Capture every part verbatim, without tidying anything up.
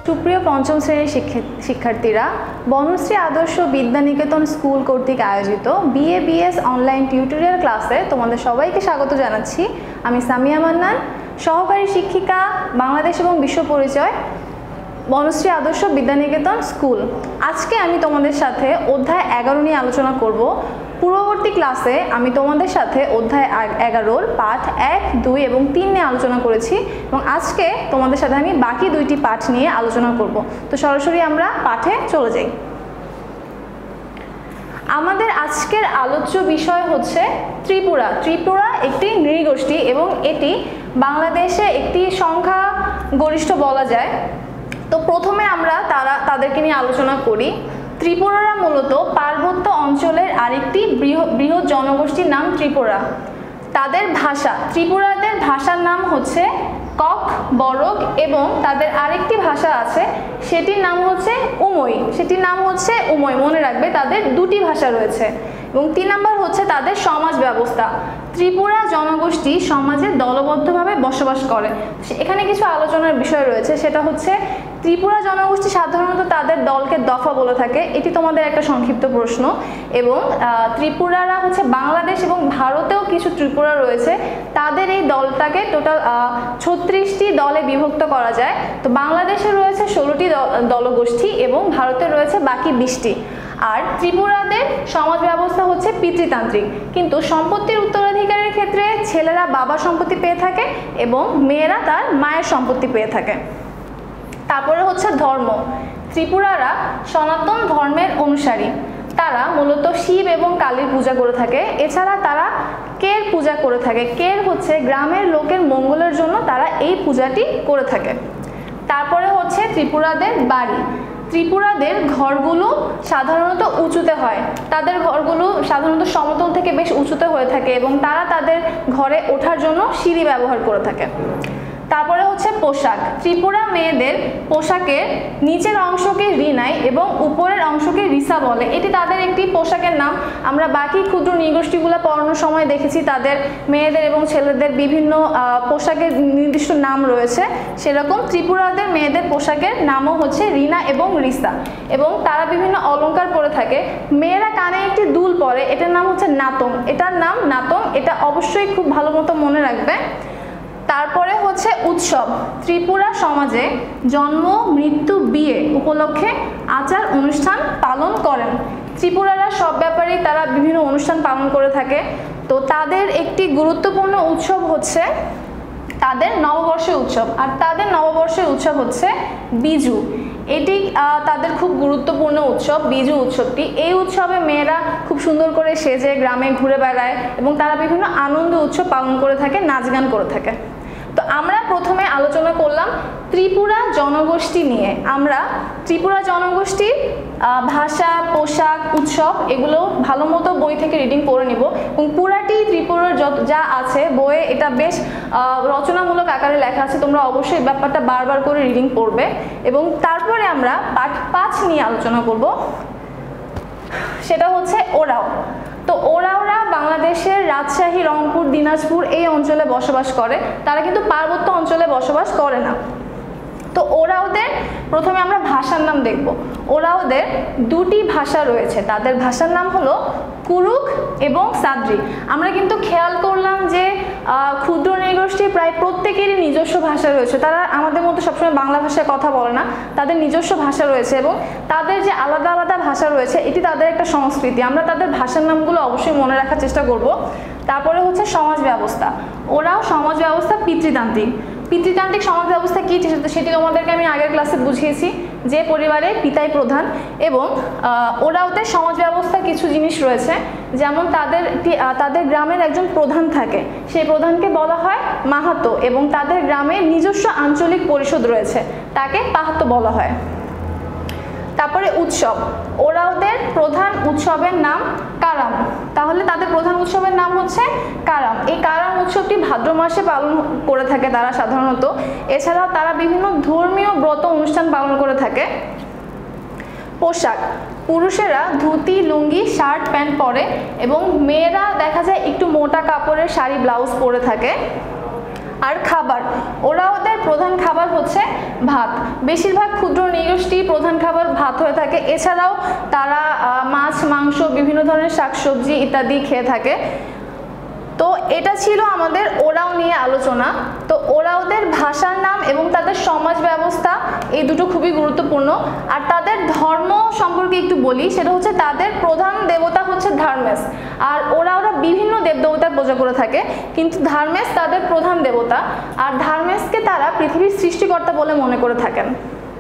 সুপ্রিয় পঞ্চম শ্রেণীর শিক্ষার্থীরা, বনশ্রী আদর্শ বিদ্যানিকেতন স্কুল কর্তৃক আয়োজিত বিএ বিএস অনলাইন টিউটোরিয়াল ক্লাসে তোমাদের সবাইকে স্বাগত জানাচ্ছি। আমি সামিয়া মান্নান, সহকারী শিক্ষিকা, বাংলাদেশ এবং বিশ্ব পরিচয়, বনশ্রী আদর্শ বিদ্যানিকেতন স্কুল। আজকে আমি তোমাদের সাথে অধ্যায় এগারো নিয়ে আলোচনা করব। পূর্ববর্তী ক্লাসে আমি তোমাদের সাথে অধ্যায় এগারোর পাঠ এক, দুই এবং তিন নিয়ে আলোচনা করেছি এবং আজকে তোমাদের সাথে আমি বাকি দুইটি পাঠ নিয়ে আলোচনা করব। তো সরাসরি আমরা পাঠে চলে যাই। আমাদের আজকের আলোচ্য বিষয় হচ্ছে ত্রিপুরা। ত্রিপুরা একটি নৃগোষ্ঠী এবং এটি বাংলাদেশে একটি সংখ্যা গরিষ্ঠ বলা যায়। তো প্রথমে আমরা তারা তাদেরকে নিয়ে আলোচনা করি। ত্রিপুরারা মূলত পার্বত্য অঞ্চলের আরেকটি বৃহৎ বৃহৎ জনগোষ্ঠীর নাম ত্রিপুরা। তাদের ভাষা, ত্রিপুরাদের ভাষার নাম হচ্ছে কক বরক এবং তাদের আরেকটি ভাষা আছে, সেটির নাম হচ্ছে উমই। সেটির নাম হচ্ছে উমই, মনে রাখবে তাদের দুটি ভাষা রয়েছে। এবং তিন নম্বর হচ্ছে তাদের সমাজ ব্যবস্থা। ত্রিপুরা জনগোষ্ঠী সমাজে দলবদ্ধভাবে বসবাস করে। এখানে কিছু আলোচনার বিষয় রয়েছে, সেটা হচ্ছে ত্রিপুরা জনগোষ্ঠী সাধারণত তাদের দলকে দফা বলে থাকে। এটি তোমাদের একটা সংক্ষিপ্ত প্রশ্ন। এবং ত্রিপুরারা হচ্ছে বাংলাদেশ এবং ভারতেও কিছু ত্রিপুরা রয়েছে, তাদের এই দলটাকে টোটাল ছত্রিশটি দলে বিভক্ত করা যায়। তো বাংলাদেশে রয়েছে ষোলোটি দলগোষ্ঠী এবং ভারতে রয়েছে বাকি বিশটি। আর ত্রিপুরাদের সমাজ ব্যবস্থা হচ্ছে পিতৃতান্ত্রিক, কিন্তু সম্পত্তির উত্তরাধিকারের ক্ষেত্রে ছেলেরা বাবার সম্পত্তি পেয়ে থাকে এবং মেয়েরা তার মায়ের সম্পত্তি পেয়ে থাকে। তারপরে হচ্ছে ধর্ম। ত্রিপুরারা সনাতন ধর্মের অনুসারী। তারা মূলত শিব এবং কালীর পূজা করে থাকে। এছাড়া তারা কের পূজা করে থাকে। কের হচ্ছে গ্রামের লোকের মঙ্গলের জন্য তারা এই পূজাটি করে থাকে। তারপরে হচ্ছে ত্রিপুরাদের বাড়ি। ত্রিপুরাদের ঘরগুলো সাধারণত উঁচুতে হয়। তাদের ঘরগুলো সাধারণত সমতল থেকে বেশ উঁচুতে হয়ে থাকে এবং তারা তাদের ঘরে ওঠার জন্য সিঁড়ি ব্যবহার করে থাকে। তারপরে হচ্ছে পোশাক। ত্রিপুরা মেয়েদের পোশাকের নিচের অংশকে রিনাই এবং উপরের অংশকে রিসা বলে। এটি তাদের একটি পোশাকের নাম। আমরা বাকি ক্ষুদ্র নৃগোষ্ঠীগুলো পড়ানোর সময় দেখেছি তাদের মেয়েদের এবং ছেলেদের বিভিন্ন পোশাকের নির্দিষ্ট নাম রয়েছে, সেরকম ত্রিপুরাদের মেয়েদের পোশাকের নামও হচ্ছে রিনা এবং রিসা এবং তারা বিভিন্ন অলংকার পরে থাকে। মেয়েরা কানে একটি দুল পরে, এটার নাম হচ্ছে নাতং। এটার নাম নাতং, এটা অবশ্যই খুব ভালো মতো মনে রাখবে। তারপরে হচ্ছে উৎসব। ত্রিপুরা সমাজে জন্ম, মৃত্যু, বিয়ে উপলক্ষে আচার অনুষ্ঠান পালন করেন। ত্রিপুরারা সব ব্যাপারেই তারা বিভিন্ন অনুষ্ঠান পালন করে থাকে। তো তাদের একটি গুরুত্বপূর্ণ উৎসব হচ্ছে তাদের নববর্ষের উৎসব, আর তাদের নববর্ষের উৎসব হচ্ছে বিজু। এটি তাদের খুব গুরুত্বপূর্ণ উৎসব, বিজু উৎসবটি। এই উৎসবে মেয়েরা খুব সুন্দর করে সেজে গ্রামে ঘুরে বেড়ায় এবং তারা বিভিন্ন আনন্দ উৎসব পালন করে থাকে, নাচ গান করে থাকে। তো আমরা প্রথমে আলোচনা করলাম ত্রিপুরা জনগোষ্ঠী নিয়ে। আমরা ত্রিপুরা জনগোষ্ঠীর ভাষা, পোশাক, উৎসব এগুলো ভালো মতো বই থেকে রিডিং পড়ে নিব এবং পুরাটি ত্রিপুরার যত যা আছে বইয়ে এটা বেশ রচনামূলক আকারে লেখা আছে। তোমরা অবশ্যই ব্যাপারটা বারবার করে রিডিং পড়বে। এবং তারপরে আমরা পাঠ পাঁচ নিয়ে আলোচনা করব, সেটা হচ্ছে ওরাও। তো ওরাওরা বাংলাদেশের রাজশাহী, রংপুর, দিনাজপুর এই অঞ্চলে বসবাস করে। তারা কিন্তু পার্বত্য অঞ্চলে বসবাস করে না। তো ওরাওদের প্রথমে আমরা ভাষার নাম দেখব। ওরাওদের দুটি ভাষা রয়েছে। তাদের ভাষার নাম হলো কুরুক এবং সাদ্রি। আমরা কিন্তু খেয়াল করলাম যে ক্ষুদ্র নৃগোষ্ঠীর প্রায় প্রত্যেকেরই নিজস্ব ভাষা রয়েছে। তারা আমাদের মতো সবসময় বাংলা ভাষায় কথা বলে না, তাদের নিজস্ব ভাষা রয়েছে এবং তাদের যে আলাদা আলাদা ভাষা রয়েছে এটি তাদের একটা সংস্কৃতি। আমরা তাদের ভাষার নামগুলো অবশ্যই মনে রাখার চেষ্টা করব। তারপরে হচ্ছে সমাজ ব্যবস্থা। ওরাও সমাজ ব্যবস্থা পিতৃতান্ত্রিক। পিতৃতান্ত্রিক সমাজ ব্যবস্থা কী সেটি তোমাদেরকে আমি আগের ক্লাসে বুঝিয়েছি, যে পরিবারে পিতাই প্রধান। এবং ওরাওদের সমাজ ব্যবস্থা কিছু জিনিস রয়েছে, যেমন তাদের তাদের গ্রামের একজন প্রধান থাকে, সেই প্রধানকে বলা হয় মাহাতো এবং তাদের গ্রামের নিজস্ব আঞ্চলিক পরিষদ রয়েছে, তাকে পাহাতো বলা হয়। তারপরে উৎসব। ওরাওদের প্রধান উৎসবের নাম কারাম। তাহলে তাদের প্রধান উৎসবের নাম হচ্ছে কারাম। এই কারাম উৎসবটি ভাদ্র মাসে পালন করে থাকে তারা সাধারণত। এছাড়াও তারা বিভিন্ন ধর্মীয় ব্রত অনুষ্ঠান পালন করে থাকে। পোশাক। পুরুষেরা ধুতি, লুঙ্গি, শার্ট, প্যান্ট পরে এবং মেয়েরা দেখা যায় একটু মোটা কাপড়ের শাড়ি, ব্লাউজ পরে থাকে। আর খাবার, ওরা ওদের প্রধান খাবার হচ্ছে ভাত। বেশিরভাগ ক্ষুদ্র নৃগোষ্ঠী প্রধান খাবার ভাত হয়ে থাকে, এছাড়াও তারা মাছ মাংস বিভিন্ন ধরনের শাকসবজি ইত্যাদি খেয়ে থাকে। তো এটা ছিল আমাদের ওরাও নিয়ে আলোচনা। তো ওরাওদের ভাষার নাম এবং তাদের সমাজ ব্যবস্থা এই দুটো খুবই গুরুত্বপূর্ণ। আর তাদের ধর্ম সম্পর্কে একটু বলি, সেটা হচ্ছে তাদের প্রধান দেবতা হচ্ছে ধার্মেস। আর ওরাওরা বিভিন্ন দেবদেবতার পূজা করে থাকে, কিন্তু ধার্মেস তাদের প্রধান দেবতা। আর ধার্মেসকে তারা পৃথিবীর সৃষ্টিকর্তা বলে মনে করে থাকেন।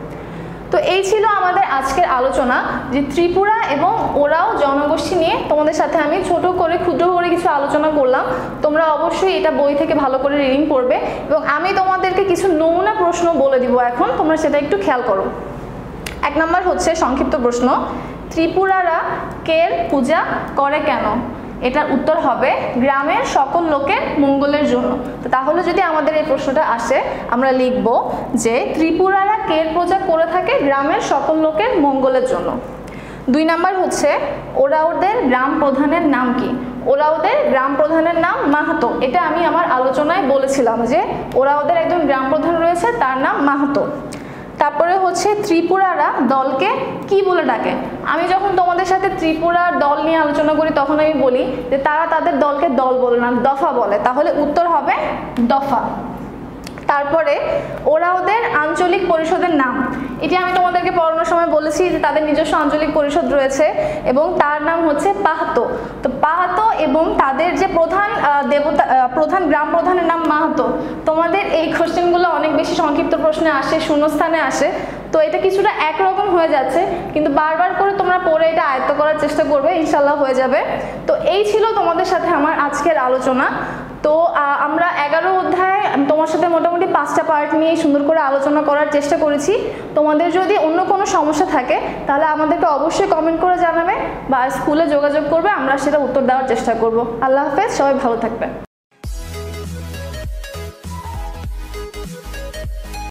তো এই ছিল আমাদের আজকের আলোচনা, যে ত্রিপুরা এবং ওরাও জনগোষ্ঠী নিয়ে তোমাদের সাথে আমি ছোট করে ক্ষুদ্র করে কিছু আলোচনা করলাম। তোমরা অবশ্যই এটা বই থেকে ভালো করে রিডিং করবে, এবং আমি তোমাদেরকে কিছু নমুনা প্রশ্ন বলে দিব এখন, তোমরা সেটা একটু খেয়াল করো। এক নম্বর হচ্ছে সংক্ষিপ্ত প্রশ্ন, ত্রিপুরারা কের পূজা করে কেন? এটার উত্তর হবে গ্রামের সকল লোকের মঙ্গলের জন্য। তো তাহলে যদি আমাদের এই প্রশ্নটা আসে, আমরা লিখব যে ত্রিপুরারা কের পূজা করে থাকে গ্রামের সকল লোকের মঙ্গলের জন্য। দুই নাম্বার হচ্ছে ওরাওদের গ্রাম প্রধানের নাম কি? ওরাওদের গ্রাম প্রধানের নাম মাহাতো। এটা আমি আমার আলোচনায় বলেছিলাম যে ওরাওদের একজন গ্রাম প্রধান রয়েছে, তার নাম মাহাতো। তারপরে হচ্ছে ত্রিপুরারা দলকে কি বলে ডাকে? আমি যখন তোমাদের সাথে ত্রিপুরার দল নিয়ে আলোচনা করি তখন আমি বলি যে তারা তাদের দলকে দল বলে না, দফা বলে। তাহলে উত্তর হবে দফা। তারপরে ওরাওদের আঞ্চলিক পরিষদের নাম, এটি আমি তোমাদেরকে পড়ানোর সময় বলেছি যে তাদের নিজস্ব আঞ্চলিক পরিষদ রয়েছে এবং তার নাম হচ্ছে পাহাতো। তো পাহাতো এবং তাদের যে প্রধান দেবতা, প্রধান গ্রাম প্রধানের নাম মাহাতো। তোমাদের এই কোশ্চেনগুলো অনেক বেশি সংক্ষিপ্ত প্রশ্নে আসে, শূন্যস্থানে আসে। তো এটা কিছুটা একরকম হয়ে যাচ্ছে, কিন্তু বারবার করে তোমরা পড়ে এটা আয়ত্ত করার চেষ্টা করবে, ইনশাল্লাহ হয়ে যাবে। তো এই ছিল তোমাদের সাথে আমার আজকের আলোচনা। তো আমরা এগারো অধ্যায় তোমার সাথে মোটামুটি পাঁচটা পার্ট নিয়ে সুন্দর করে আলোচনা করার চেষ্টা করেছি। তোমাদের যদি অন্য কোনো সমস্যা থাকে তাহলে আমাদেরকে অবশ্যই কমেন্ট করে জানাবে বা স্কুলে যোগাযোগ করবে, আমরা সেটা উত্তর দেওয়ার চেষ্টা করব। আল্লাহ হাফেজ, সবাই ভালো থাকবে।